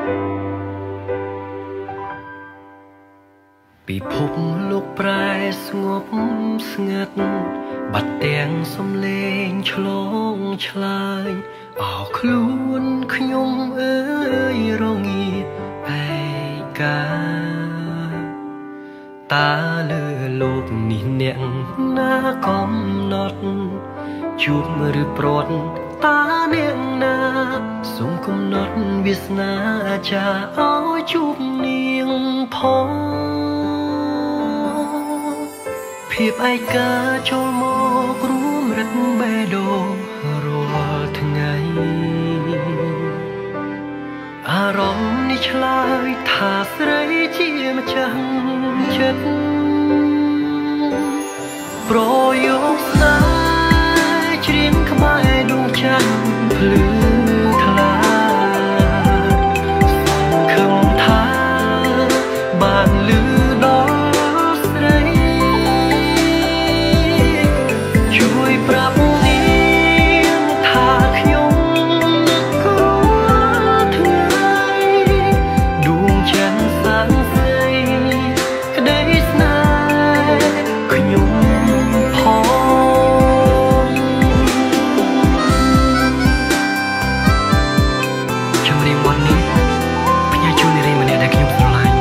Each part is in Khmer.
ពិភពលោកប្រែស្ងប់ស្ងាត់បាត់ទាំងសំឡេងឆ្លងឆ្លើយអោខ្លួនខ្ញុំអើយរងាឯកាតាលើលោកនេះអ្នកណាកំណត់ជួបឬប្រត់តាអ្នកណាសូមកំណត់វាសនាចាឲ្យជួបនាងផងភាពឯកាចូលមករួមរឹតបេះដូងរាល់ថ្ងៃអារម្មណ៍នេះឆ្លើយថាស្រីជាម្ចាស់ចិត្តប្រយោគស្នេហ៍ច្រៀងក្បែរដួងច័ន្ទភ្លឺថ្លាសង្ឃឹមថាបានលឺដល់ស្រីជួយប្រាប់នាងថាខ្ញុំក៏ថ្ងៃដួងច័ន្ទសាងស្រីក្តីស្នេហ៍ខ្ញុំផងចម្រៀងបទនេះផ្ញើជូននារីម្នាក់ដែលខ្ញុំស្រឡាញ់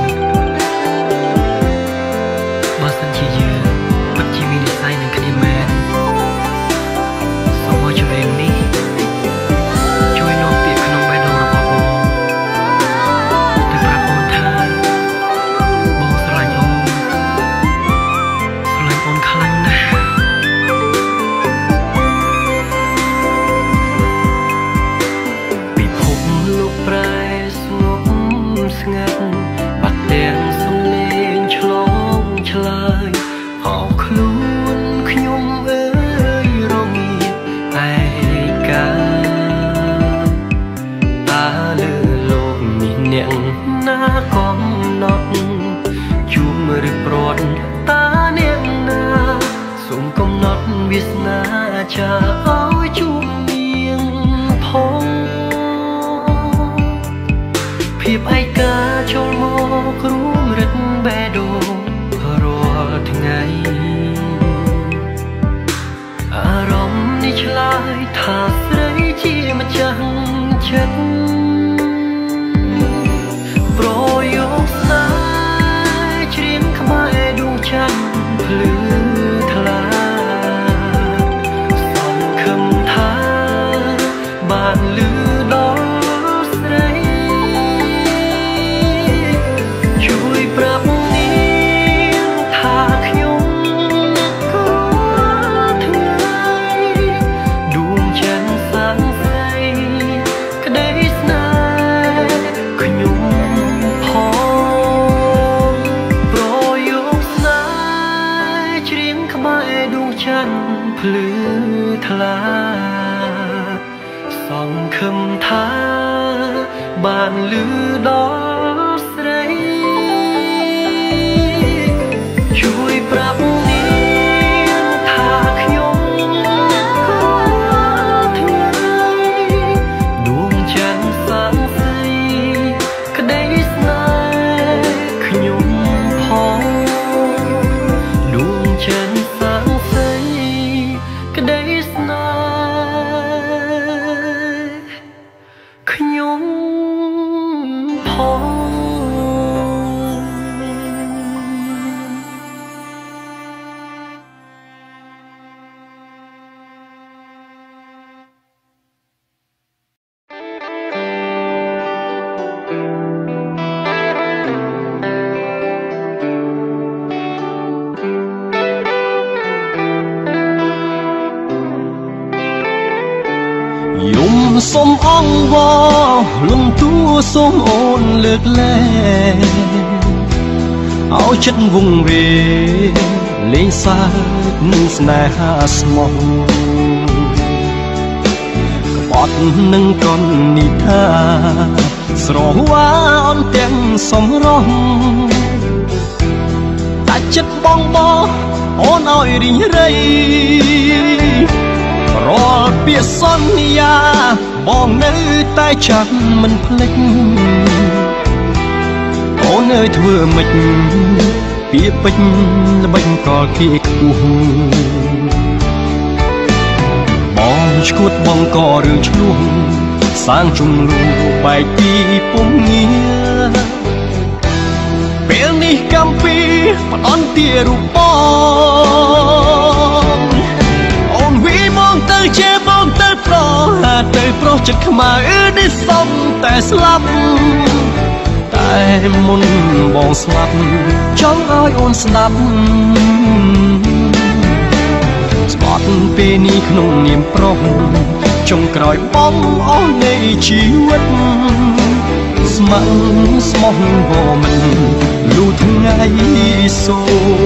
បើសិនជាយើងពិតជាមាននិស្ស័យនឹងគ្នាមែនសូមឲ្យចម្រៀងនេះជួយនាំពាក្យក្នុងបេះដូងរបស់បងទៅប្រាប់អូនថាបងស្រឡាញ់អូនខ្លាំងណាស់ពិភពលោកប្រែស្ងប់ស្ងាត់បាត់ទាំងសំឡេងឆ្លងឆ្លើយអោខ្លួនខ្ញុំអើយរងាឯកាតាលើលោកនេះអ្នកណាកំណត់ជួបឬប្រត់តាអ្នកណាសូមកំណត់វាសនាចាឲ្យជួបនាងផងភាពឯកាចូលមករួមរឹតបេះដូងរាល់ថ្ងៃអារម្មណ៍នេះឆ្លើយថាស្រីជាម្ចាស់ចិត្តប្រយោគស្នេហ៍ច្រៀងក្បែរដួងច័ន្ទភ្លឺថ្លាសង្ឃឹមថាបានលឺដល់ស្រីជួយប្រាប់នាងថាខ្ញុំក៏ថ្ងៃដួងច័ន្ទសាងស្រីក្តីស្នេហ៍ខ្ញុំផងប្រយោគស្នេហ៍ច្រៀងក្បែរដួងច័ន្ទភ្លឺថ្លាសង្ឃឹមថាបានលឺដល់ស្រីជួយប្រាប់នាងថាខ្ញុំក៏ថ្ងៃដួងច័ន្ទសាងស្រីក្តីស្នេហ៍ខ្ញុំផងដួងច័ន្ទសាងស្រីក្តីស្នេហ៍ខ្ញុំផងយំសូមអង្វរលំទួសូមអូនលើកលែងឲ្យចិត្តវង្វេងលេងសើចនឹងស្នេហាស្មោះក្បត់នឹងកននិថាស្រវ៉ាអន់ទាំងសំរងតាចិត្តបងបោអូនឲ្យរីងរៃរាល់ពាក្យសន្យាបងនៅតែចាំមិនភ្លេចអូនអើយធ្វើម៉េចពាក្យពេចន៍ល្បិចកលគេខ្ពស់បងឈួតបងក៏រឿងឆ្លោះសាងជំលូបែកពីពុំងារពេលនេះកំពីផ្ដន់ទារូបបងអូនវិមកទៅជាបងទៅប្រហាទៅប្រុសចិត្តខ្មៅនេះសុំតែស្លាប់តែមុនបងស្លាប់ចង់ឲ្យអូនស្ដាប់ស្បត់ពេលនេះក្នុងនាមប្រុសចុងក្រោយបងអស់នៃជីវិតស្ម័គ្រស្មោះហូរមិនលូថ្ងៃសូ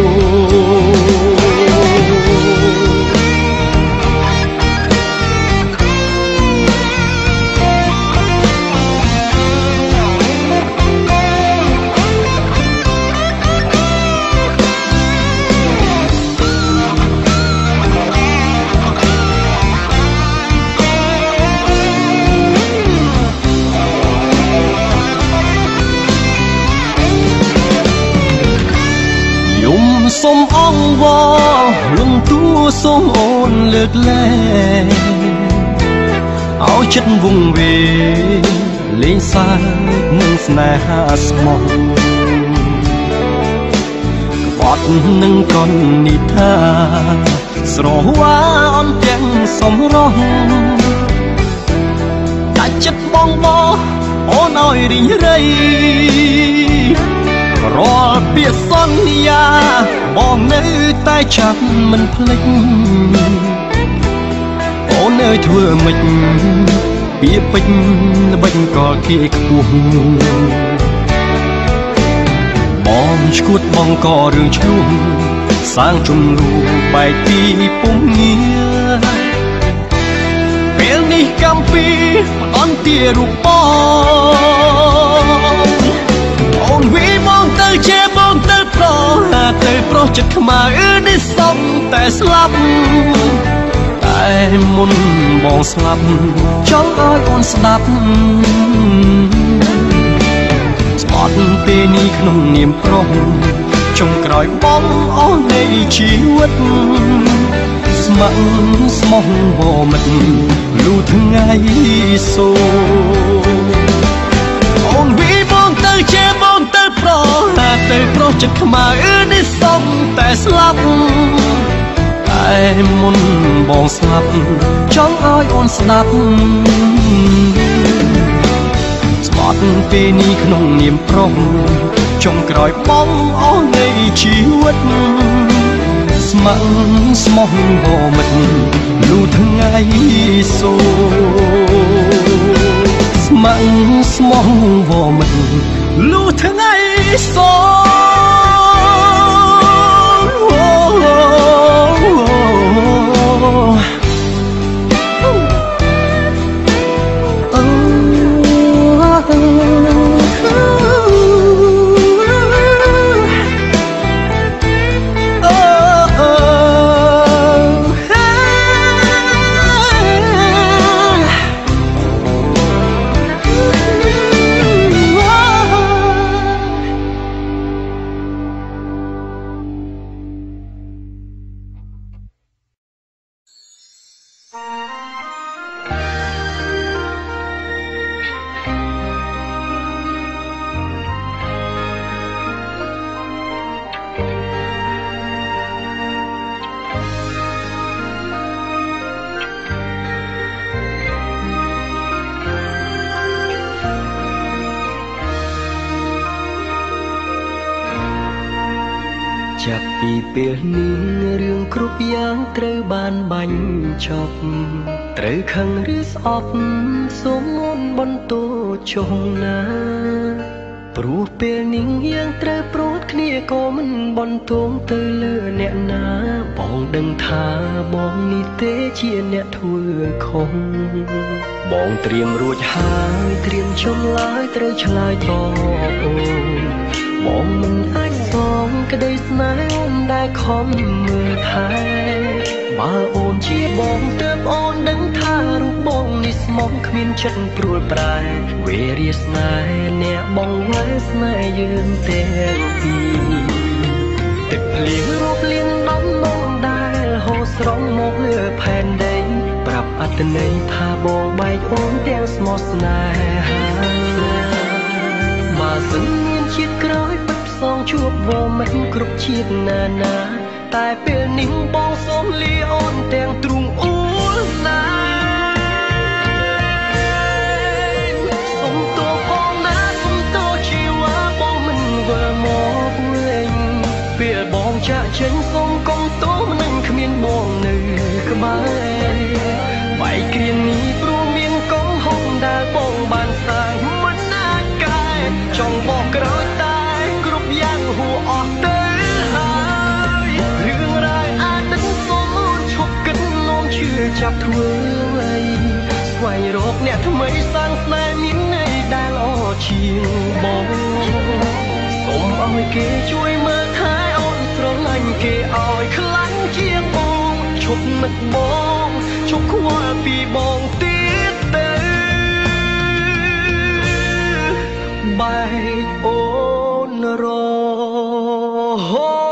សូមអង្វរលំទួសូមអូនលើកលែងឲ្យចិត្តវង្វេងលេងសើចនឹងស្នេហាស្មោះក្បត់នឹងកននិថាស្រវ៉ាអន់ទាំងសម្រស់ដាច់ចិត្តបងអូនឲ្យរីងរៃរាល់ពាក្យសន្យាបងនៅតែចាំមិនភ្លេចអូនអើយធ្វើម៉េចពាក្យពេចន៍ល្បិចកលគេខ្ពស់បងឈួតបងក៏រឿងឆ្លោះសាងជំលូបែកពីពុំងារពេលនេះកំពីផ្ដន់ទារូបបងអូនវិមកទៅជាបងទៅប្រហាទៅប្រុសចិត្តខ្មៅនេះសុំតែស្លាប់តែមុនបងស្លាប់ចង់ឲ្យអូនស្ដាប់ស្បត់ពេលនេះក្នុងនាមប្រុសចុងក្រោយបងអស់នៃជីវិតស្ម័គ្រស្មោះវមិតលូថ្ងៃសូអូនវិមកទៅជាបងទៅប្រហាទៅប្រុសចិត្តខ្មៅនេះសុំតែស្លាប់តែមុនបងស្លាប់ចង់ឲ្យអូនស្ដាប់ស្បត់ពេលនេះក្នុងនាមប្រុសចុងក្រោយបងអស់នៃជីវិតស្ម័គ្រស្មោះហូរមិតលូថ្ងៃសូស្ម័គ្រស្មោះហូរមិតលូថ្ងៃសូចាប់ពីពេលនេះរឿងគ្រប់យ៉ាងត្រូវបានបាញ់ចប់ត្រូវខឹងឬស្អប់សូមមុនបន្ទោចុងណាព្រោះពេលនេះយើងត្រូវព្រួតគ្នាក៏មិនបន្ទោងទៅលើអ្នកណាបងដឹងថាបងនេះទេជាអ្នកធ្វើខុសបងត្រៀមរួចហើយត្រៀមចំឡើយត្រូវឆ្លើយតបអូនបងមិនអាចសងក្តីស្នេហ៍អូនដែលខំមើលថែបើអូនជាបងទើបអូនដឹងថារូបបងនេះស្មោះគ្មានចិត្តព្រួលប្រែវេរាស្នេហ៍អ្នកបងវ៉ែស្នេហ៍យើងទាំងពីរទឹកភ្លៀងរាប់លានដំណងដែលហូរស្រង់មកលើផែនដីប្រាប់អត្តន័យថាបងបែកអូនទាំងស្មោះស្នេហាបើសិនមានជាតិក្រោយពិតផ្សងជួបវមិនគ្រប់ជាតិណានាតែពេលនេះបងសូមលាអូនទាំងទ្រូងអួលណាសូមតួផងណាសូមតួជីវ៉ាបងមិនវិលមកវិញពេលបងចាក់ចេញសូមកុំតួនឹងគ្មានបងនៅក្បែរបែកគ្រានេះព្រោះមានកំហុសដែលបងបានសាងមិនណាកែចង់បកក្រោយតែគ្រប់យ៉ាងហួអស់ទៅហើយរឿងរ៉ាវអាចទឹកសូមអូនឈប់គិតនោមជឿចាប់ធ្វើអ្វីស្វែងរកអ្នកថ្មីសាងស្នេហ៍មានន័យដែលល្អជាងបងសូមឲ្យគេជួយមើលថែអូនស្រឡាញ់គេឲ្យខ្លាំងជាងបងឈប់នឹកបងឈប់ខ្វល់ពីបងទៀតទៅបែកអូនរហូត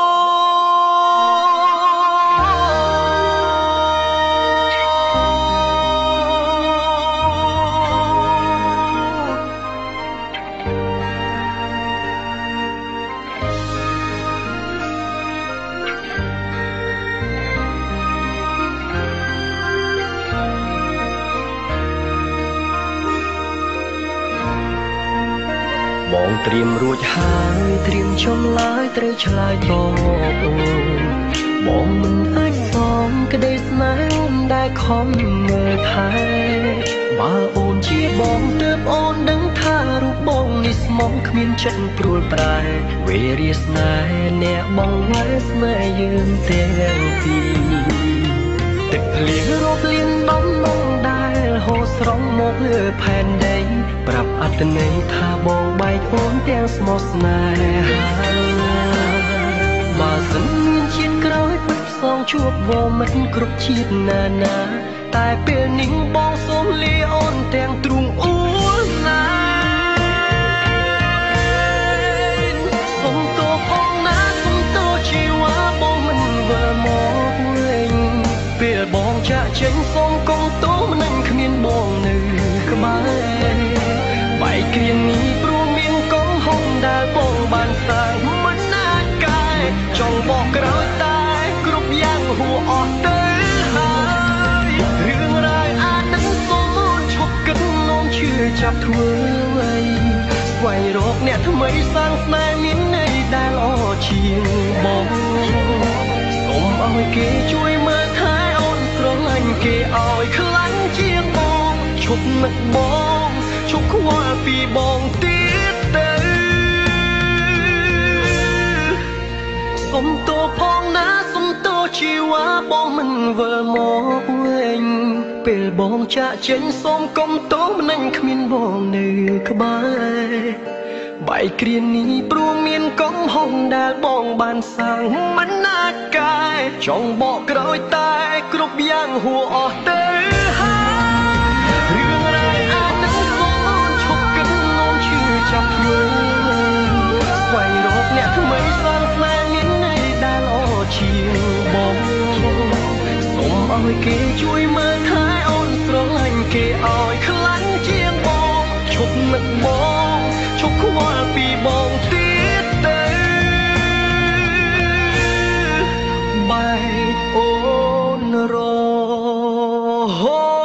បងត្រៀមរួចហើយត្រៀមចំឡើយត្រូវឆ្លើយតបអូនបងមិនអាចសងក្តីស្នេហ៍អូនដែលខំមើលថែបើអូនជាបងទើបអូនដឹងថារូបបងនេះស្មោះគ្មានចិត្តព្រួលប្រែវេរាស្នេហ៍អ្នកបងវ៉ែស្នេហ៍យើងទាំងពីរទឹកភ្លៀងរាប់លានដំណងដែលហូរស្រង់មកលើផែនដីប្រាប់អត្តន័យថាបងបែកអូនទាំងស្មោះស្នេហាបើសិនមានជាតិក្រោយពិតផ្សងជួបវមិនគ្រប់ជាតិណានាតែពេលនេះបងសូមលាអូនទាំងទ្រូងអួលណាសូមតួផងណាសូមតួជីវ៉ាបងមិនវិលមកវិញពេលបងចាក់ចេញសូមកុំតួមិនគ្មានបងនៅក្បែរបែកគ្រានេះព្រោះមានកំហុសដែលបងបានសាងមិនណាកែចង់បកក្រោយតែគ្រប់យ៉ាងហួអស់ទៅហើយរឿងរ៉ាវអាចនឹងសូមអូនឈប់គិតនោមជឿចាប់ធ្វើអ្វីស្វែងរកអ្នកថ្មីសាងស្នេហ៍មានន័យដែលល្អជាងបងសូមឲ្យគេជួយមើលថែអូនស្រឡាញ់គេឲ្យខ្លាំងជាងបងឈប់នឹកបងឈប់ខ្វល់ពីបងទៀតទៅសុំតួផងណាសុំតួជីវ៉ាបងមិនវិលមកវិញពេលបងចាក់ចេញសូមកុំតួមិនគ្មានបងនៅក្បែរបែកគ្រានេះព្រោះមានកំហុសដែលបងបានសាងមិនណាកែចង់បកក្រោយតែគ្រប់យ៉ាងហួអស់ទៅហើយរឿងរ៉ាវអាចនឹងសូមអូនឈប់គិតនោមជឿចាប់ធ្វើស្វែងរកអ្នកថ្មីសាងស្នេហ៍មានន័យដែលល្អជាងបងសូមឲ្យគេជួយមើលថែអូនស្រឡាញ់គេឲ្យខ្លាំងជាងបងឈប់នឹកបងឈប់ខ្វល់ពីបងទៀតទៅបែកអូនរហូត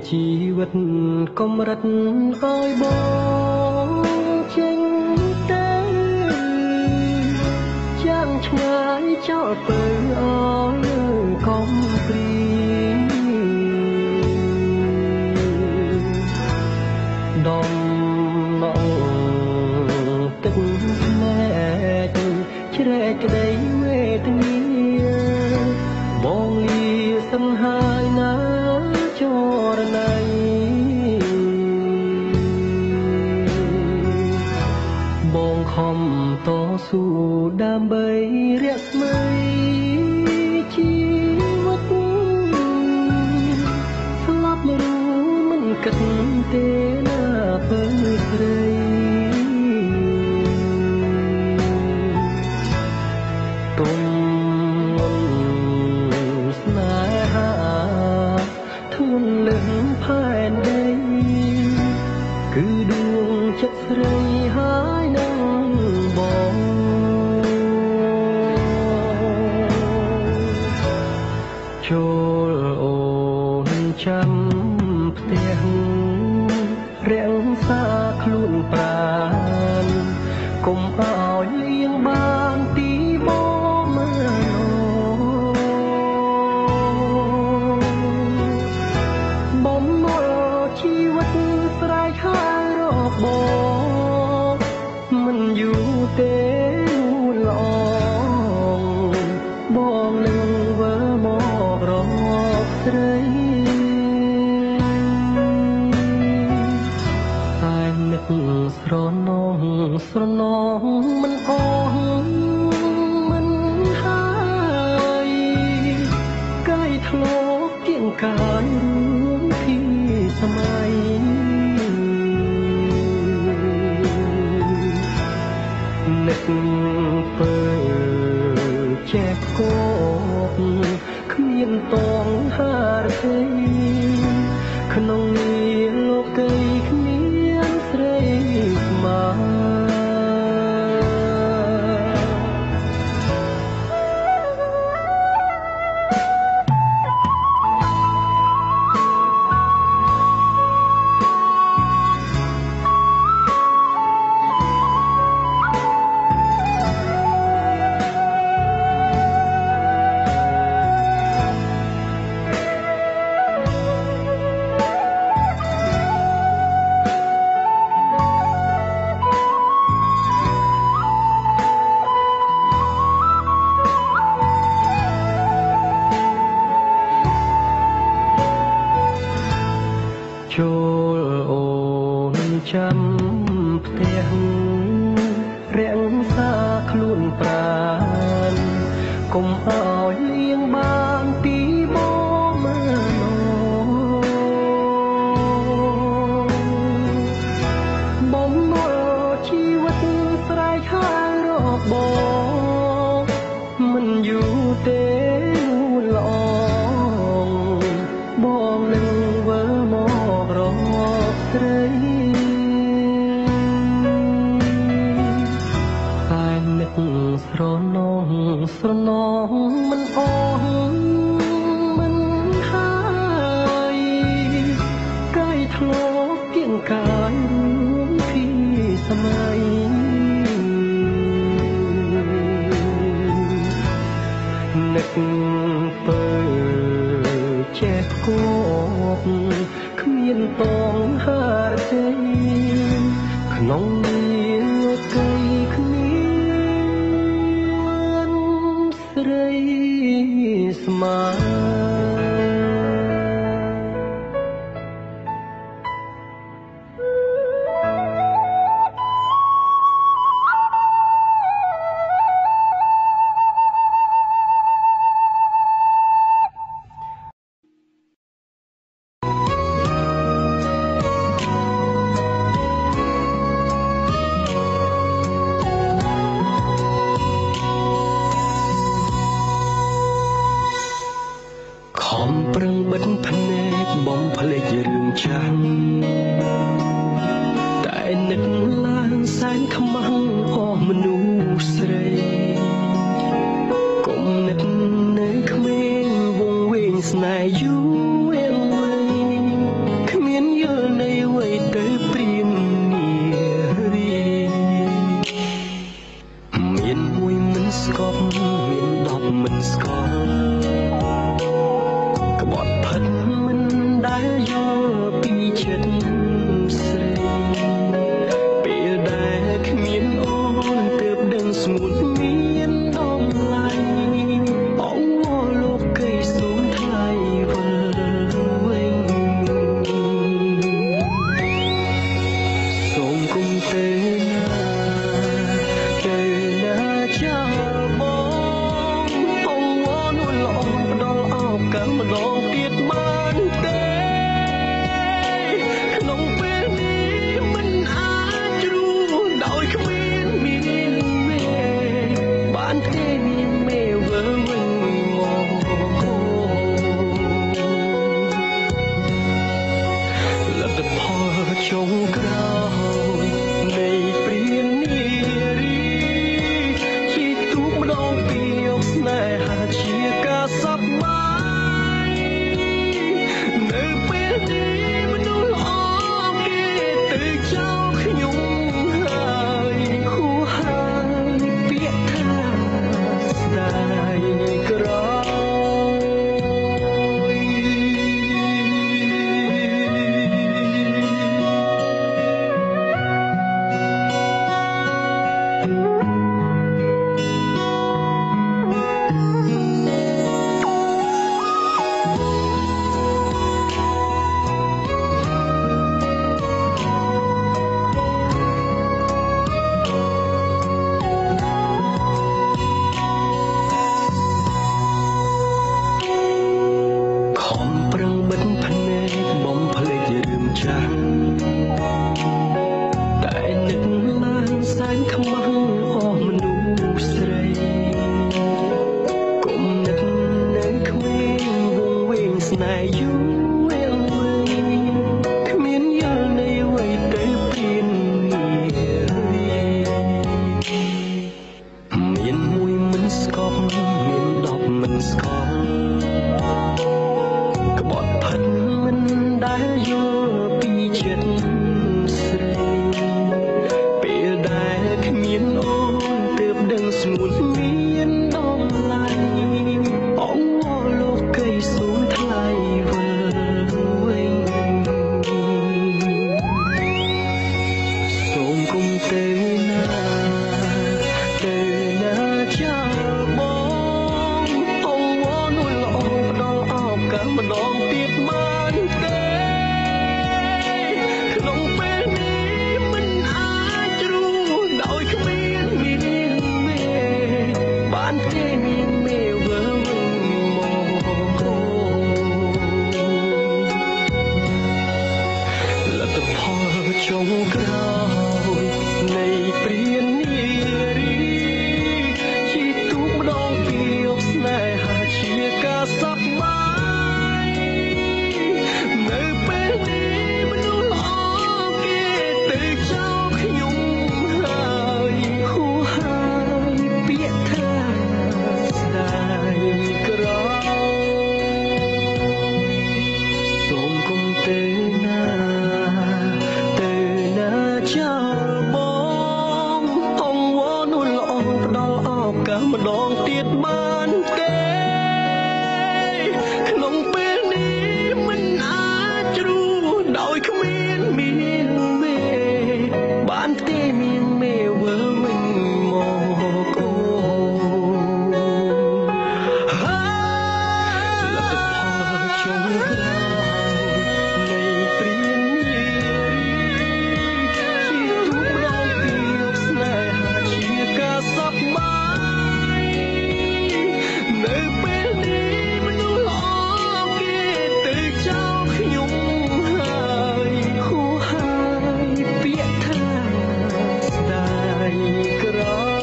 ជីវិតកម្រិតឲ្យបងចេញទៅចាំឆ្ងាយចោលទៅអស់កំព្រីដំណងទឹកភ្នែកជ្រែកក្តីវេទនាបងលាសង្ហាយណាចរណៃបងខំតស៊ូដើម្បីរស្មីជីវិតស្លាប់រូមិនគិតទេណាពេលស្រីទុំស្នេហាធូនលឹងផែនដីគឺដួងចិត្តស្រីហើយនឹងបងចូលអូនចាំផ្ទះរាំងសាខ្លួនប្រាណកុំឲ្យលៀងបានទីបងបំមកជីវិតស្រែកហើយរកបងមិនយូរទេល្អបងនឹងវិលមករកស្រីតែនឹកស្រណងស្រណងមិនអស់មិនហើយកាយធ្លាប់គៀងកាយរួមពីសម័យនឹកពើចេះគប់គ្មានតងហារទេក្នុងនេះលោកីគ្មានស្រីស្មើចូលអូនចាំផ្ទះរាំងសាខ្លួនប្រាណកុំឲ្យលៀងបានទីបងបំមកជីវិតស្រែកហើយរកបងមិនយូរទេល្អបងនឹងវិលមករកស្រីតែនឹកស្រណងស្រណងមិនអស់មិនហើយកាយធ្លាប់គៀងកាយរួមពីសម័យនឹកពើចេះគប់គ្មានតងហារទេក្នុងនេះលោកីគ្មានស្រីស្មើប្រឹងបិទភ្នែកបំភ្លេចរឿងចាស់តែនឹកឡើងសែនខ្មាំងអស់មនុស្សស្រីគុំនឹកនៅក្មេងវងវែងស្នេហ៍យូរវែងទ្ធផលចុងក្រោយនៃព្រាននារីជាទូកម្ដងពីយកស្នេហាជាការសប្បាយនៅពេលនេះមនុស្សល្អគេទៅចោលខ្ញុំហើយគួរហើយពាក្យថាស្ដាយក្រោយតែនឹកឡើងសែនខ្មាំងអស់មនុស្សស្រីគុំនឹកនៅគ្មានវងវែងស្នេហ៍យូរអង្វែងគ្មានយល់នៃអ្វីទៅព្រាននារីមានមួយមិនស្កប់មាន10មិនស្គាល់ក្បត់ផិនមិនដែលយល់ពីចិត្តស្រីពេលដែលគ្មានអូនទើបដឹងស្ងួនមានតម្លៃអងលោកីសូមថ្លៃវិលវិញសូមគុំទៅណាចាបងអងវនួលល្អផ្ដល់អោបកាន់ម្ដងទៀតបានទេក្នុងពេលនេះមិនអាចរួចដោយគ្មានមានមេបានទេមានមេវើមកលទ្ធផលចុងក្រោយនៃព្រាននារីជាទូកម្ដងពីយកស្នេហាជាការសប្បាយនៅពេលនេះមនុស្សល្អគេទៅចោលខ្ញុំហើយគួរហើយពាក្យថាស្ដាយក្រោយសូមគុំទៅណាចាបងអងវនួលល្អផ្ដល់ឱកាសម្ដងទៀតបានទេក្នុងពេលនេះមិនអាចរួចដោយគ្មានមានមេបានទេមានមេវើវិញមកអូលទ្ធផលចុងក្រោយនៃព្រាននារីសប្បាយនៅពេលនេះមនុស្សល្អគេទៅចោលខ្ញុំហើយគួរហើយពាក្យថាស្ដាយក្រោយ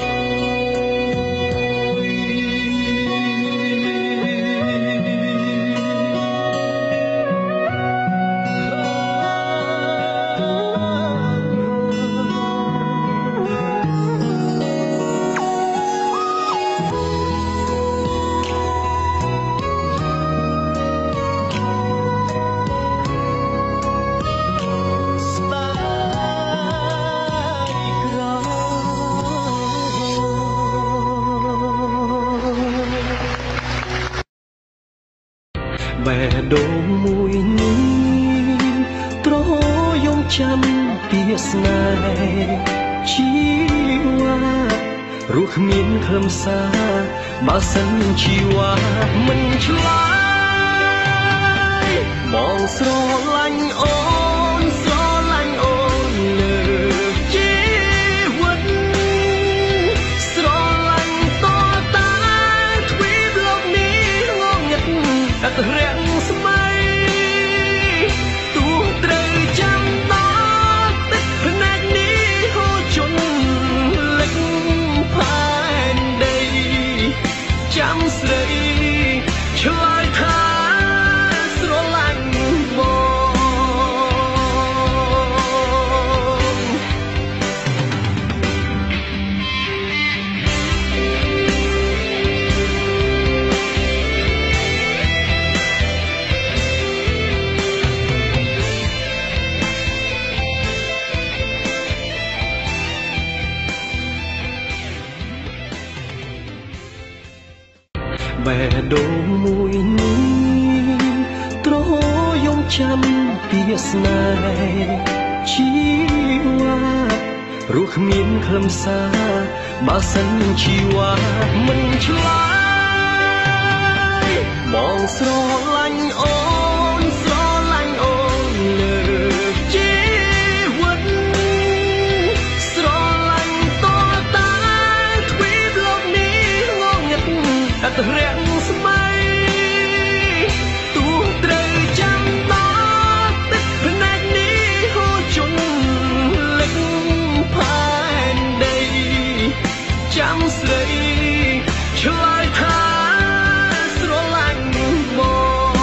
បេះដូងមួយនេះត្រយំចាំពីស្នេហ៍ជីវ៉ារស់គ្មានខ្លឹមសារបើសិនជីវ៉ាមិនឆ្លើយមកស្រឡាញ់អូនស្រឡាញ់អូនលើជីវិតស្រឡាញ់តតែទ្វីបលោកនេះងងឹតអត់រាំងស្មៃទោះត្រូវចាំដល់ទឹកភ្នែកនេះហូរជន់លិចផែនដីចាំស្រីឆ្លើយថាស្រឡាញ់បងចាំពីស្នេហ៍ជីវ៉ារស់គ្មានខ្លឹមសារបើសិនជីវ៉ាមិនឆ្លើយបងស្រឡាញ់អូនស្រឡាញ់អូនលើជីវិតស្រឡាញ់តតែទ្វីបលោកនេះងងឹតអត់រាំងស្មៃទោះត្រូវចាំដល់ទឹកភ្នែកនេះហូរជន់លិចផែនដីចាំស្រីឆ្លើយថាស្រឡាញ់បង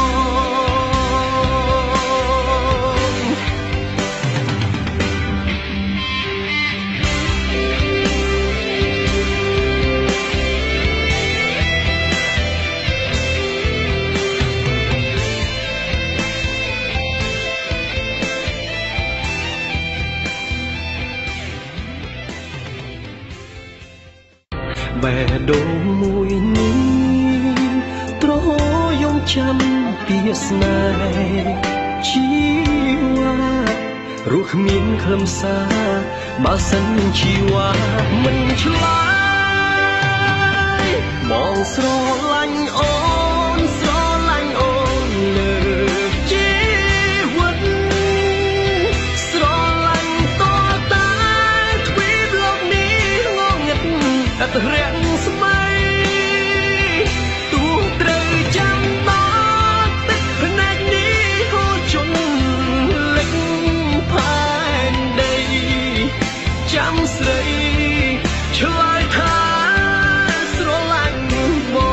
បេះដូងមួយនេះត្រយងចាំពីស្នេហ៍ជីវ៉ារស់គ្មានខ្លឹមសារបើសិនជីវ៉ាមិនឆ្លើយបងស្រឡាញ់អូនស្រឡាញ់អូនលើជីវិតស្រឡាញ់តតែទ្វីបលោកនេះងងឹតអត់រាំងស្មៃទោះត្រូវចាំដល់ទឹកភ្នែកនេះហូរជន់លិចផែនដីចាំស្រីឆ្លើយថាស្រឡាញ់បង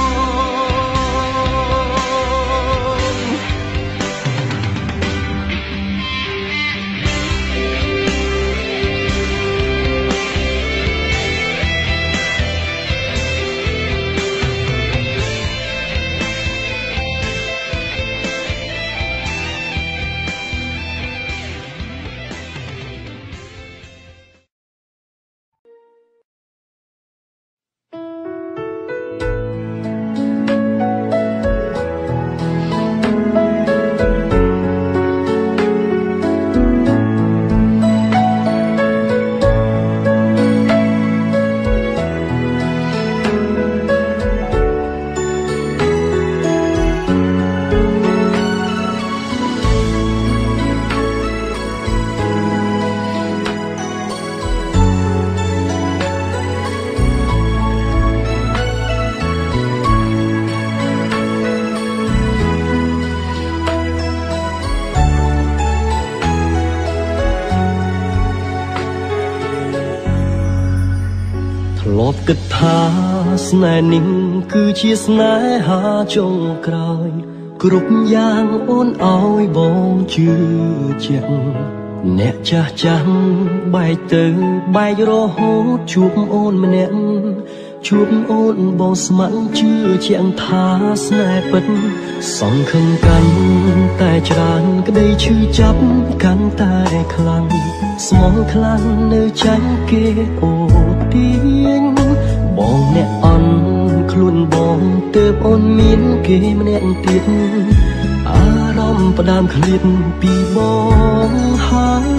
ធ្លាប់គិតថាស្នេហ៍នេះគឺជាស្នេហាចុងក្រោយគ្រប់យ៉ាងអូនឲ្យបងជឿជាក់អ្នកចាស់ចាស់បែកទៅបែករហូតជួបអូនម្នាក់ជួបអូនបងស្ម័គ្រជឿជាក់ថាស្នេហ៍ពិតសង្ឃឹមកាន់តែច្រើនក្តីឈឺចាប់កាន់តែខ្លាំងស្មោះខ្លាំងនៅចាញ់គេអូទាញបងអ្នកអន់ខ្លួនបងទើបអូនមានគេម្នាក់ទៀតអារម្មណ៍ផ្ដើមឃ្លាតពីបងហើយ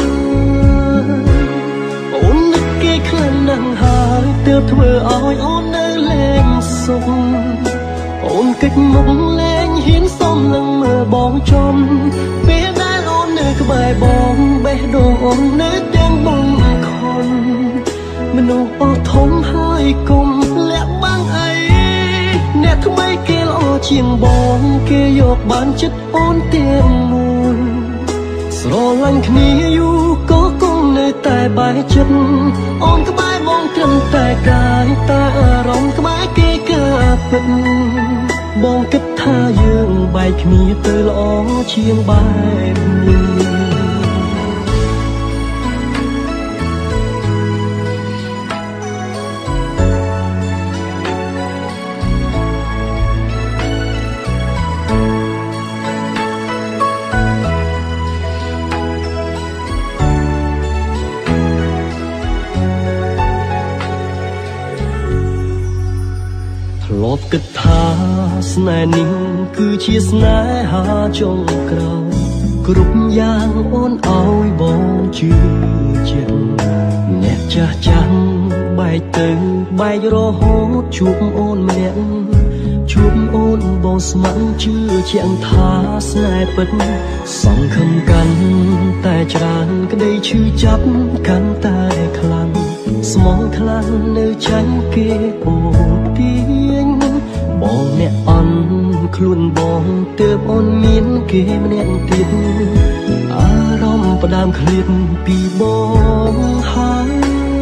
អូននឹកគេខ្លាំងណាស់ហើយទើបធ្វើឲ្យអូននៅលែងសុខអូនកិច្ចមុខលែងហ៊ានសុំនឹងមើលបងចំពេលដែលអូននៅក្បែរបងបេះដូងអូននៅទាំងបងខំមនុស្សអស់ធំហើយកុំលាក់បាំងអីអ្នកថ្មីគេល្អជាងបងគេយកបានចិត្តអូនទាំងមួយស្រឡាញ់គ្នាយូរក៏គង់នៅតែបែកចិត្តអូនក្បែរបងត្រឹមតែកាយតែអារម្មណ៍ក្បែរគេកើពិតបងគិតថាយើងបែកគ្នាទៅល្អជាងបែបនេះធ្លាប់គិតថាស្នេហ៍នេះគឺជាស្នេហាចុងក្រោយគ្រប់យ៉ាងអូនឲ្យបងជឿចិត្តអ្នកចាស់ចាំងបែកទៅបែករហូតជួបអូនម្នាក់ជួបអូនបងស្ម័គ្រជឿជាក់ថាស្នេហ៍ពិតសង្ឃឹមកាន់តែច្រើនក្តីឈឺចាប់កាន់តែខ្លាំងស្មងខ្លាំងនៅចាញ់គេអូទាញបងអ្នកអន់ខ្លួនបងទើបអូនមានគេម្នាក់ទៀតអារម្មណ៍ផ្ដើមឃ្លាតពីបងហើយ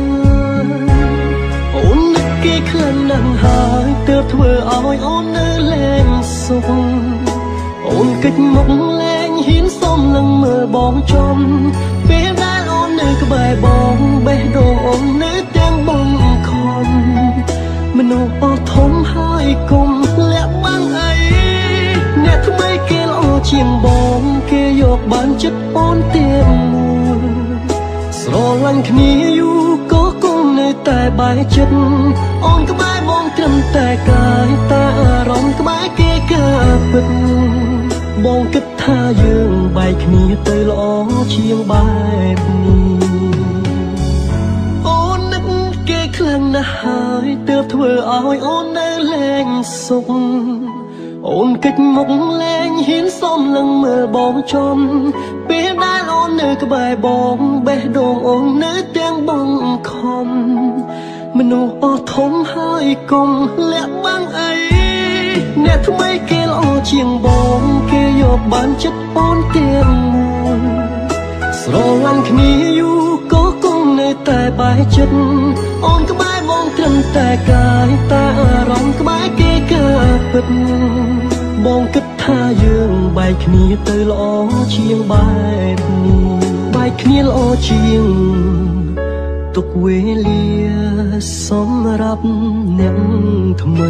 អូននឹកគេខ្លាំងណាស់ហើយទើបធ្វើឲ្យអូននៅលែងសុខអូនកិច្ចមុខលែងហ៊ានសុំនឹងមើលបងចំពេលដែលអូននៅក្បែរបងបេះដូងអូននៅទាំងបងខំមនុស្សអស់ធំហើយគុំលាក់បាំងអីអ្នកថ្មីគេល្អជាងបងគេយកបានចិត្តអូនទាំងមួយស្រឡាញ់គ្នាយូរក៏គង់នៅតែបែកចិត្តអូនក្បែរបងត្រឹមតែកាយតែអារម្មណ៍ក្បែរគេការពិតបងគិតថាយើងបែកគ្នាទៅល្អជាងបែបនេះអូននឹកគេខ្លាំងណាស់ហើយទើបធ្វើឲ្យអូននៅលែងសុខអូនកិច្ចមុខលែងហ៊ានសុំនឹងមើលបងចំពេលដែលអូននៅក្បែរបងបេះដូងអូននៅទាំងបងខំមនុស្សអស់ធំហើយគុំលាក់បាំងអីអ្នកថ្មីគេល្អជាងបងគេយកបានចិត្តអូនទាំងមួយស្រឡាញ់គ្នាយូរក៏គង់នៅតែបែកចិត្តអូនក្បែរបងត្រឹមតែកាយតែអារម្មណ៍ក្បែរគេការពិតបងគិតថាយើងបែកគ្នាទៅល្អជាងបែបនេះបែកគ្នាល្អជាងទុកវេលាសម្រាប់អ្នកថ្មី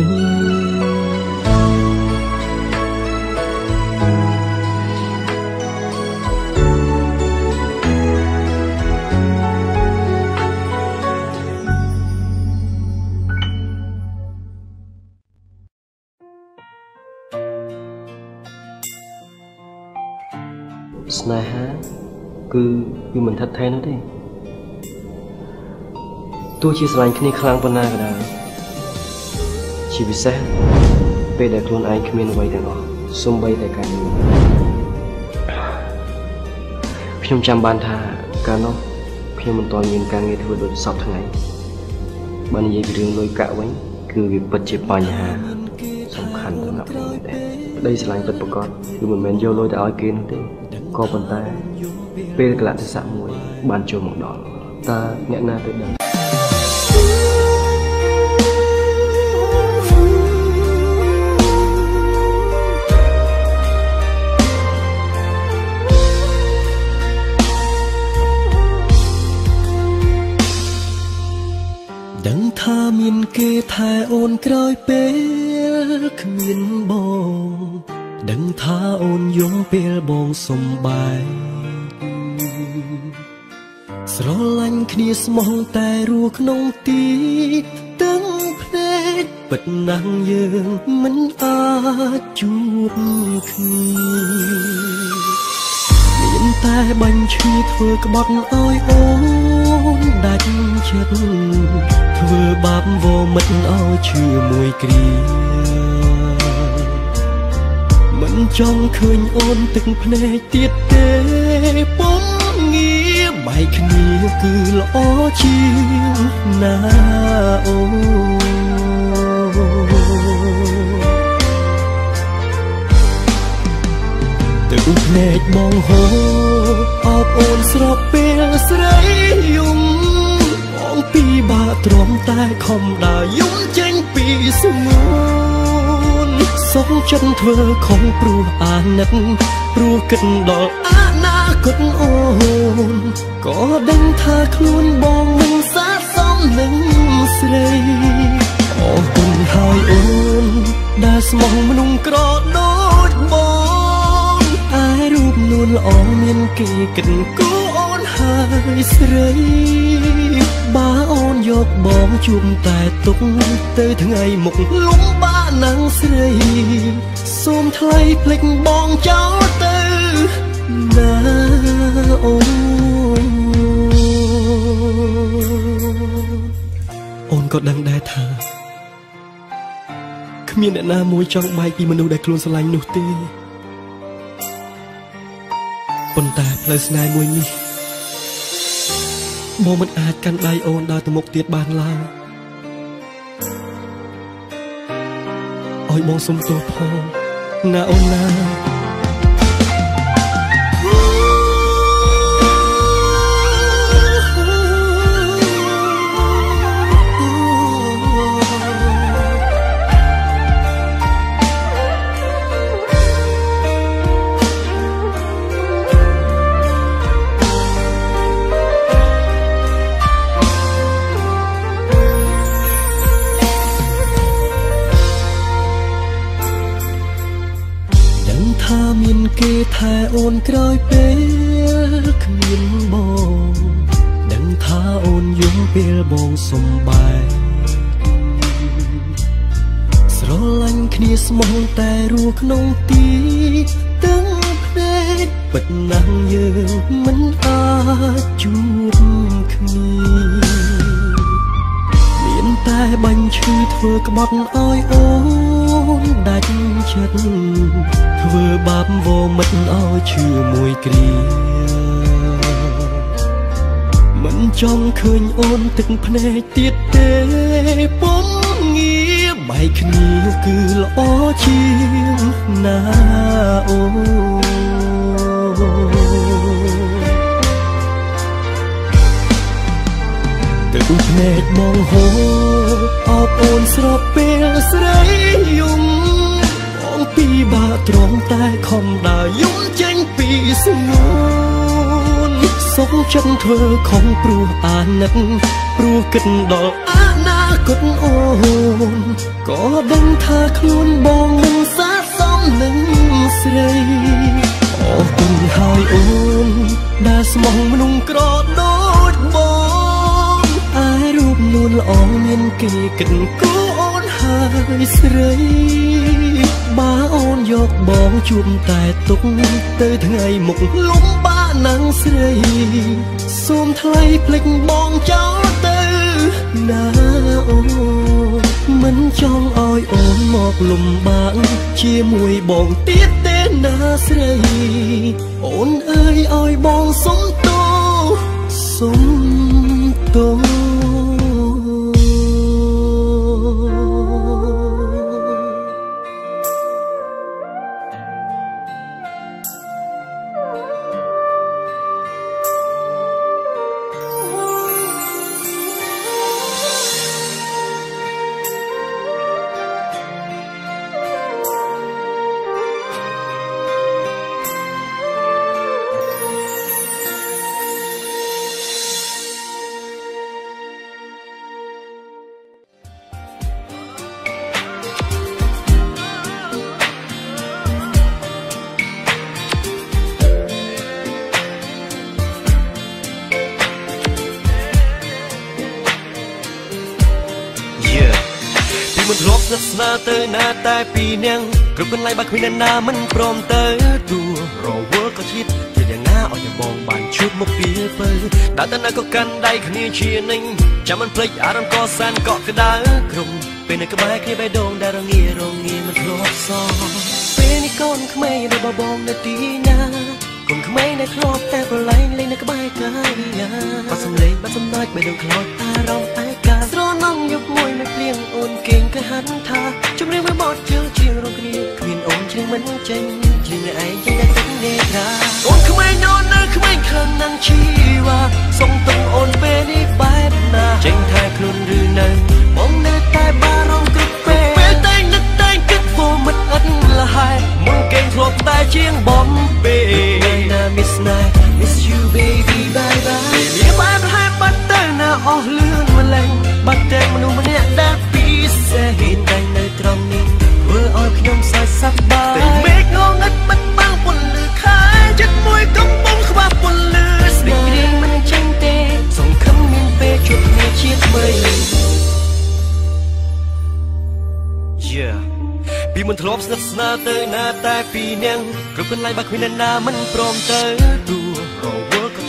ស្នេហាគឺវាមិនថិតថេរនោះទេទោះជាស្រឡាញ់គ្នាខ្លាំងប៉ុណ្ណាក៏ដោយជាពិសេសពេលដែលខ្លួនឯងគ្មានអ្វីទាំងអស់សូម្បីតែការងារខ្ញុំចាំបានថាកាលនោះខ្ញុំមិនទាន់មានការងារធ្វើដូចសពថ្ងៃបើនិយាយពីរឿងលុយកាក់វិញគឺវាពិតជាបញ្ហាសំខាន់សម្រាប់ខ្ញុំដែរប្តីស្រឡាញ់ពិតប្រាកដគឺមិនមែនយកលុយទៅឲ្យគេនោះទេក៏ប៉ុន្តែពេលកលៈទេសៈមួយបានចូលមកដល់តើអ្នកណាទៅដឹងដឹងថាមានគេថែអូនក្រោយពេលគ្មានបងដឹងថាអូនយំពេលបងសំបែកស្រឡាញ់គ្នាស្មោះតែរស់ក្នុងទីទាំងភ្នែកពិតណាស់យើងមិនអាចជួបគ្នាមានតែបាញ់ឈឺធ្វើក្បត់ឲ្យអូនដាច់ចិត្តធ្វើបាបវមិតឲ្យឈឺមួយគ្រាមិនចង់ឃើញអូនទឹកភ្នែកទៀតទេពុំងារបែកគ្នាគឺល្អជាងណាអូទឹកភ្នែកបងហូរអបអូនស្របពេលស្រីយំបងពីបាទ្រាំតែខំដើរយំចេញពីស្ងួនសុខចិត្តធ្វើខំព្រោះអាណិតព្រោះគិតដល់អនាគតអូនក៏ដឹងថាខ្លួនបងមិនស័ក្តិសមនឹងស្រីអរគុណហើយអូនដែលស្មោះមនុស្សក្រដូចបងឯរូបនួនល្អមានគេគិតគូអូនហើយស្រីបើអូនយកបងជុំតែទុកទៅថ្ងៃមុខលំបាកណាំងស្រីសូមថ្លៃភ្លេចបងចោលទៅណាអូនក៏ដឹងដែរថាគ្មានអ្នកណាមួយចង់បែកពីមនុស្សដែលខ្លួនស្រឡាញ់នោះទេប៉ុន្តែផ្លូវស្នេហ៍មួយនេះបងមិនអាចកាន់ដៃអូនដើរទៅមុខទៀតបានឡើយឲ្យបងសុំទោសផងណាអូនណាថាមានគេថែអូនក្រោយពេលគ្មានបងដឹងថាអូនយំពេលបងសុំបែកស្រឡាញ់គ្នាស្មោះតែរស់ក្នុងទីទាំងភ្នែកពិតណាស់យើងមិនអាចជួបគ្នាមានតែបាញ់ឈឺធ្វើក្បត់ឲ្យអូនដាច់ចិត្តធ្វើបាបវមិតឲ្យឈឺមួយគ្រាមិនចង់ឃើញអូនទឹកភ្នែកទៀតទេពុំងារបែកគ្នាគឺល្អជាងណាអូទឹកភ្នែកបងហូរអបអូនស្របពេលស្រីយំពីបាត្រង់តែខំដើរយំចេញពីស្ងួនសុខចិត្តធ្វើខំព្រោះអាណិតព្រោះគិតដល់អនាគតអូនក៏ដឹងថាខ្លួនបងមិនស័ក្តិសមនឹងស្រីអរគុណហើយអូនដែលស្មោះមនុស្សក្រដូចបងអាយរូបនួនល្អមានគេគិតគូអូនហើយស្រីបើអូនយកបងជួបតែទុកទៅថ្ងៃមុខលំបាកណាំងស្រីសូមថ្លៃភ្លេចបងចោលទៅណាអូនមិនចង់ឲ្យអូនមកលំបាកជាមួយបងទៀតទេណាស្រីអូនអើយឲ្យបងសុំទោសសុំទោសមិនធ្លាប់ស្និទ្ធស្នាលទៅណាតែពីរនាក់គ្រប់កន្លែងបើគ្មានអ្នកណាមិនព្រមទៅទូរវល់ក៏ឆ្លៀតជាយ៉ាងណាឲ្យតែបងបានជួបមុខពីលពើដើរទៅណាក៏កាន់ដៃគ្នាជានិញចាំមិនភ្លេចអារម្មណ៍ក៏សានកក់ក្ដៅក្រុមពេលនៅក្បែរគ្នាបេះដូងដែលរងាមិនធ្លាប់សោះពេលនេះកូនក្មេងរបស់បងនៅទីណាកូនក្មេងដែលធ្លាប់តែប្រឡែងលេងនៅក្បែរកាយបាត់សំលេងបាត់សំណាច់បេះដូងខ្លោចអារម្មណ៍ឯកាស្រនំយប់មួយមិនភ្លៀងអូនគេងក៏ហាន់ថាជំរាបមួយបត់ជើងជាងរងគ្នាគ្មានអូនជ្រៀងមិនចេញជ្រៀងឯងចេញតែទឹកនេត្រាអូនក្មេងអូននៅក្មេងខ្លាំងណាស់ជីវ៉ាសុំទុំអូនពេលនេះបែបណាចេញថែខ្លួនឬនៅបងនៅតែបារម្ភគ្រប់ពេលតែនឹកតែគិតvôមិត្តឥតលហើយមុនគេងធ្លាប់តែជាងបំពេណា miss night miss you baby bye bye វាបែបហើយបាត់ទៅណាអស់លឿនម្លេះបាត់តែមនុស្សម្នាក់ដែលពិសេសហ៊ានតែនៅត្រង់នេះធ្វើឲ្យខ្ញុំសើចសប្បាយតែមេឃងងឹតបិទបាំងពន្លឺខែចិត្តមួយកំពុងខ្វះពន្លឺស្នេហ៍រៀងមិនចេញទេសង្ឃឹមមានពេលជួបគ្នាជាថ្មីពីមិនធ្លាប់ស្និទ្ធស្នាលទៅណាតែពីរនាក់គ្រប់កន្លែងបើគ្មានអ្នកណាមិនព្រមទៅទូរវល់ក៏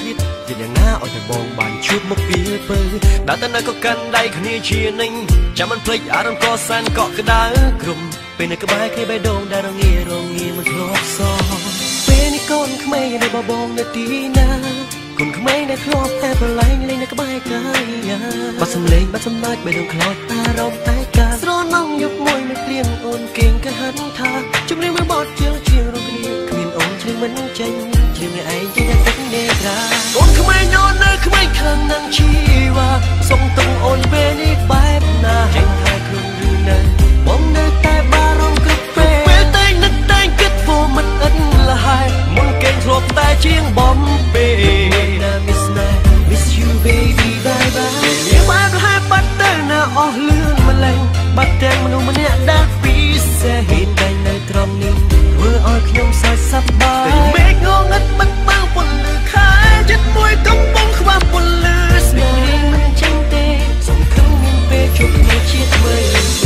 ឲ្យតែបងបានជួបមកពីពើដើរទៅនៅក៏កាន់ដៃគ្នាជានិញចាំមិនភ្លេចអារម្មណ៍កសានកក់ក្ដៅក្រុមពេលនៅក្បែរគ្នាបេះដូងដែលរងាមិនធ្លាប់សោះពេលនេះកូនក្មេងដែលបបងនៅទីណាកូនក្មេងដែលធ្លាប់តែប្រឡែងលេងនៅក្បែរកាយបាត់សំលេងបាត់សំណាច់បេះដូងខ្លោចអារម្មណ៍តែកាស្រនងយកមួយនៅព្រៀងអូនគេងក៏ហិនថាជំរាបមើលបត់ជាងរងគ្នាគ្មានអូនជ្រៀងមិនចេញជ្រៀងឯងជាតែទឹកនេត្រាកូនក្មេងអូននៅក្មេងខ្លាំងណាស់ជីវ៉ាសុំទុំអូនពេលនេះបែបណាចេញថាខ្លួនឬនៅបងនៅតែបារម្ភគ្រប់ពេលតែនឹកតែគិតvôមិនអិនលហើយមុនគេធ្លាប់តែជាងបំពេណា miss you baby bye bye នេះបែបហើយបាត់ទៅណាអស់លឿនម្លេះបាត់ទាំងមនុស្សម្នាក់ដែលពិសេសហេតុតែនៅត្រង់នេះធ្វើឲ្យខ្ញុំសើចសប្បាយតែមេឃងងឹតបិទបាំងពន្លឺខែចិត្តមួយកំពុងខ្វះពន្លឺស្នេហ៍មិនចេញទេសង្ឃឹមមានពេលជួបគ្នាជាថ្មី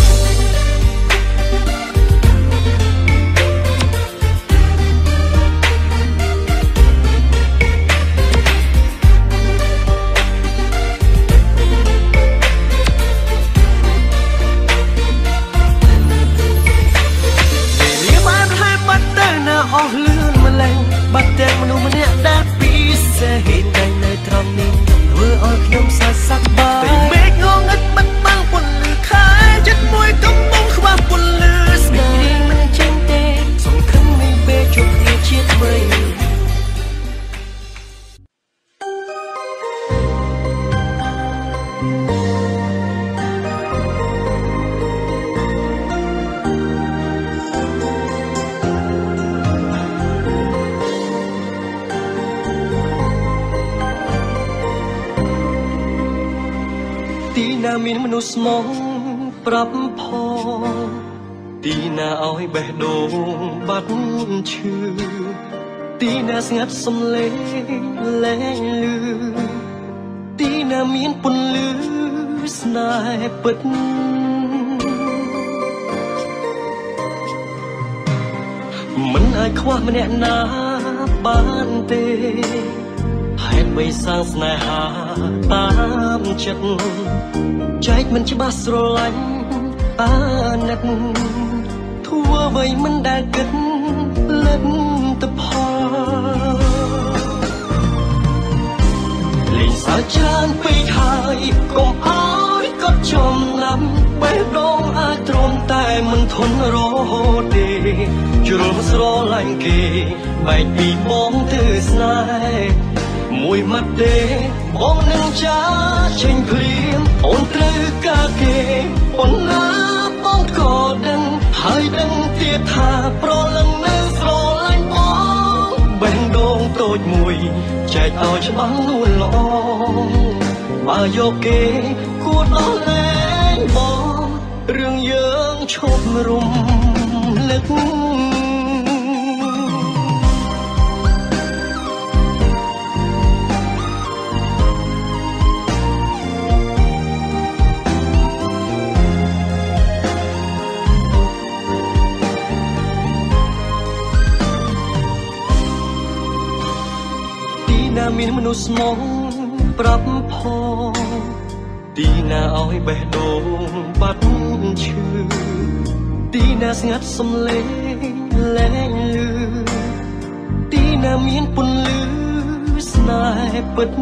អស់លឿនម្លេះបាត់ទាំងមនុស្សម្នាក់ដែលពិសេសហេតុតែនៅត្រង់នេះធ្វើឲ្យខ្ញុំសើចសប្បាយតែមេឃងងឹតបិទបាំងពន្លឺខែចិត្តមួយកំពុងខ្វះពន្លឺស្នេហ៍មិនចេញទេសង្ឃឹមមានពេលជួបគ្នាជាថ្មីទីណាមានមនុស្សស្មងប្រាប់ផងទីណាឲ្យបេះដូងបាត់ឈឺទីណាស្ងាត់សំឡេងលែងលឺទីណាមានពន្លឺស្នេហ៍ពិតមិនអាចខ្វះម្នាក់ណាបានទេហេតុបីសាងស្នេហាតាមចិត្តចែកមិនច្បាស់ស្រឡាញ់អាណិតធួអ្វីមិនដែលគិតលទ្ធផលលេងសើចច្រើនពេកហើយកុំអោយគាត់ចំណាំបេះដូងអាចទ្រាំតែមិនធន់រហូតទេជ្រុលស្រឡាញ់គេបែកពីបងទៅស្នេហ៍មួយម៉ាត់ទេបងនឹងចាចេញភ្លាមអូនត្រូវការគេប៉ុន្តែបងក៏ដឹងហើយដឹងទៀតថាប្រលឹងនៅស្រឡាញ់បងបេះដូងតូចមួយចែកឲ្យច្បាស់នួនល្អបើយកគេគួរដោះលែងបងរឿងយើងឈប់រំលឹកណាមានមនុស្សស្មងប្រាប់ផងទីណាឲ្យបេះដូងបាត់ឈឺទីណាស្ងាត់សំឡេងលែងលឺទីណាមានពន្លឺស្នេហ៍ពិត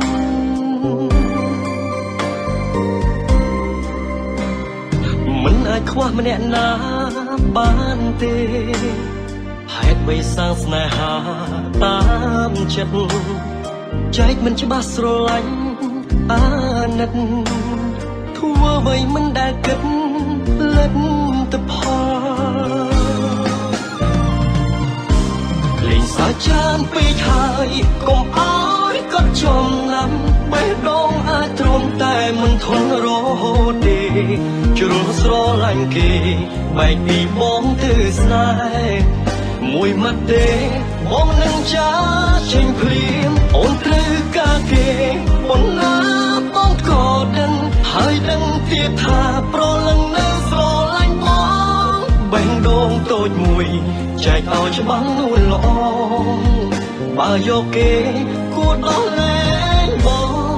មិនអាចខ្វះម្នាក់ណាបានទេហេតុបីសាងស្នេហាតាមចិត្តចែកមិនច្បាស់ស្រឡាញ់អាណិតធួអ្វីមិនដែលគិតលទ្ធផលលេងសើចច្រើនពេកហើយកុំអោយគាត់ចំណាំបេះដូងអាចទ្រាំតែមិនធន់រហូតទេជ្រុលស្រឡាញ់គេបែកពីបងទៅស្នេហ៍មួយម៉ាត់ទេបងនឹងចាចេញភ្លាមអូនត្រូវការគេប៉ុន្តែបងក៏ដឹងហើយដឹងទៀតថាប្រលឹងនៅស្រឡាញ់បងបេះដូងតូចមួយចែកឲ្យច្បាស់នួនល្អបើយកគេគួរដោះលែងបង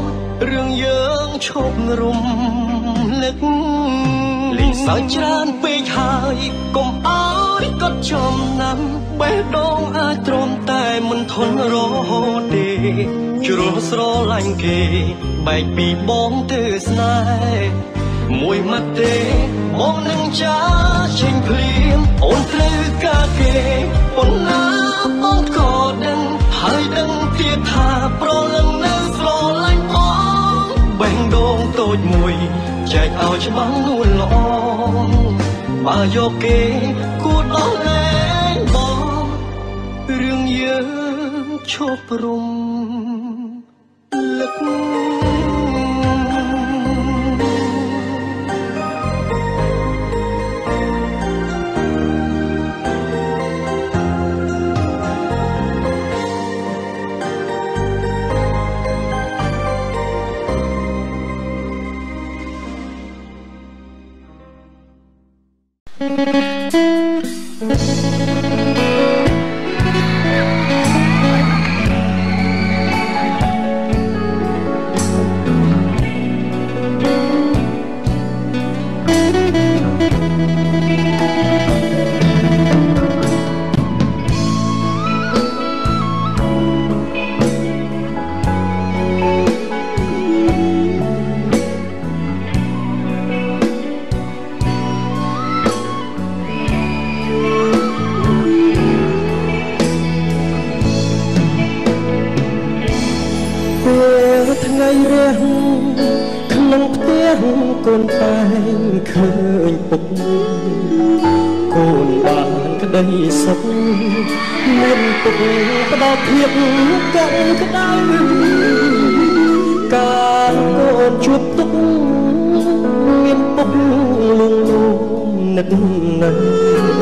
ឈប់រំលឹកលេងសើចច្រើនពេកហើយកុំអើយក៏ចំណាំបេះដូងអាចទ្រាំតែមិនធន់រហូតទេជ្រុលស្រឡាញ់គេបែកពីបងទៅស្នេហ៍មួយម៉ាត់ទេបងនឹងចាចេញភ្លាមអូនត្រូវការគេប៉ុណ្ណាបងក៏ដឹងហើយដឹងទៀតថាប្រលឹងនៅស្រឡាញ់បងបេះដូងតូចមួយចែកឲ្យច្បាស់នួនល្អបើយកគេគួរដោះលែងបងរឿងយើងឈប់រំលឹកកូនតែងឃើញពុកកូនបានក្តីសុខមានពុកផ្ដល់ភាពកក់ក្ដៅកាលកូនជួបទុកមានពុកលងលងនឹកណាស់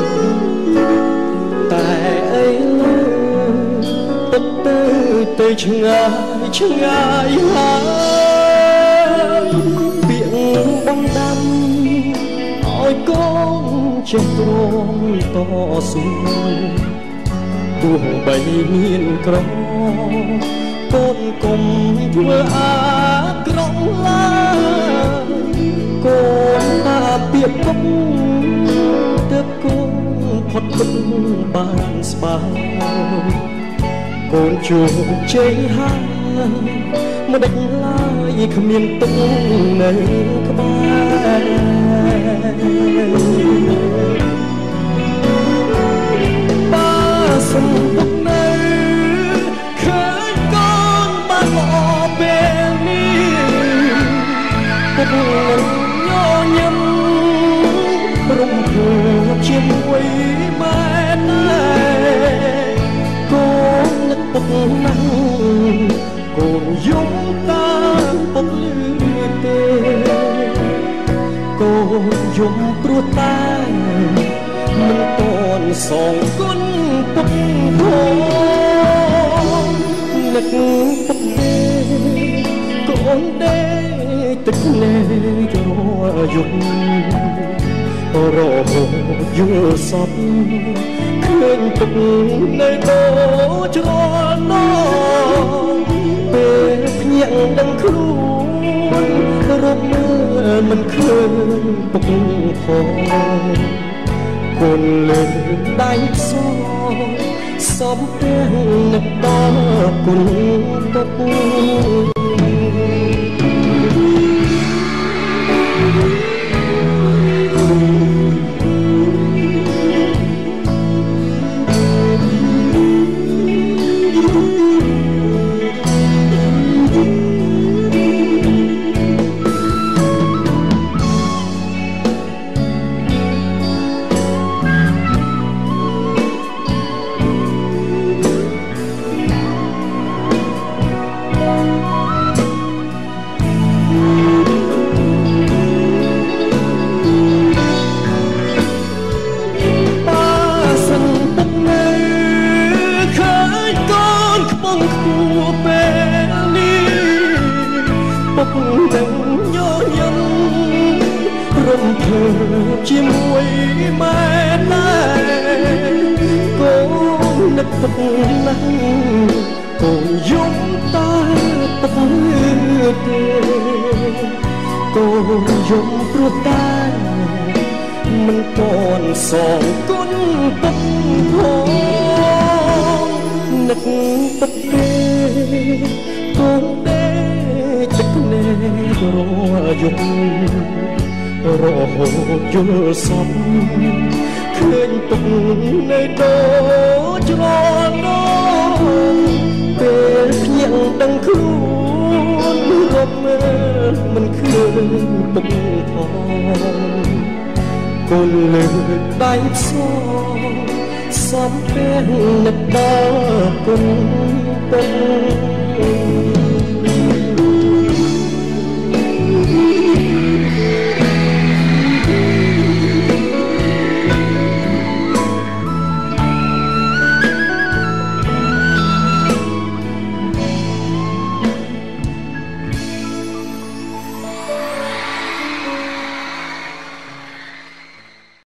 តែអីលើពុកទៅឆ្ងាយឆ្ងាយហើយបងដាំឲ្យកូនចេះទ្រាំតស៊ូទោះបីមានក្រកូនកុំធ្វើអាក្រក់ឡើយកូនតាពីពុកទើបកូនផុតទុក្ខបានស្បើយកូនជួបជ័យហើយមិនដេចឡើយគ្មានទុកនៅក្បែរបើសំទុកនៅឃើញកូនបានមកពេលនេះពុកនឹងញញឹមរំភើបជាមួយម៉ែដែរកូននឹកពុកណាស់កូនយំតាមពុកលឺទេកូនយំព្រោះតែមិនតន់សងគុណពុកផងនឹកពុកទេកូនដេកទឹកភ្នែករាល់យប់រហូតយល់សពឃើញពុកនៅតូចច្រណងពេលភ្ញាក់ដឹងខ្លួនរកមើលមិនឃើញពុកផងកូនលើដៃសសំទាំងនឹកដល់គុណពុកជាមួយម៉ែដែរកូននឹកពុកណាស់កូនយំតែពុកទេកូនយំព្រោះតែមិនតន់សងគុណពុកផងនឹកពុកទេកូនទេទឹកភ្នែករយប់រហូតយល់សពឃើញពុកនៅដូចច្រឡំពេលភ្ញាក់ដឹងខ្លួនរត់មើលមិនឃើញពុកផងកូនលើកដៃផ្សងសំពេលនឹកដល់គុណពុក